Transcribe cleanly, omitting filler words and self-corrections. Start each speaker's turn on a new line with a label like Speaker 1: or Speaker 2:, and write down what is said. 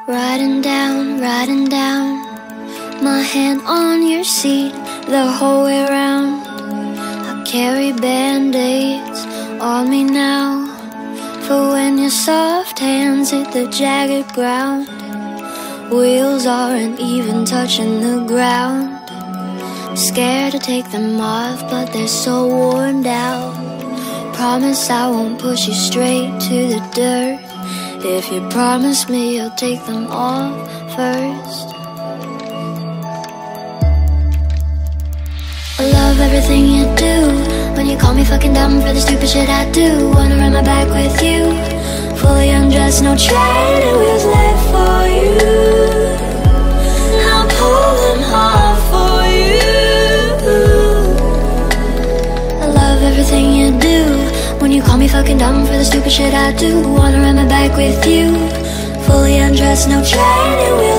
Speaker 1: Riding down, my hand on your seat the whole way round. I carry band-aids on me now, for when your soft hands hit the jagged ground. Wheels aren't even touching the ground. Scared to take them off, but they're so worn out. Promise I won't push you straight to the dirt. If you promise me you'll take them off first. I love everything you do. When you call me fucking dumb for the stupid shit I do. Wanna run my back with you, fully undressed, no training wheels left for you. I'll pull them off for you. I love everything you do. When you call me fucking dumb for the stupid shit I do. Wanna run my back with you, fully undressed, no training wheels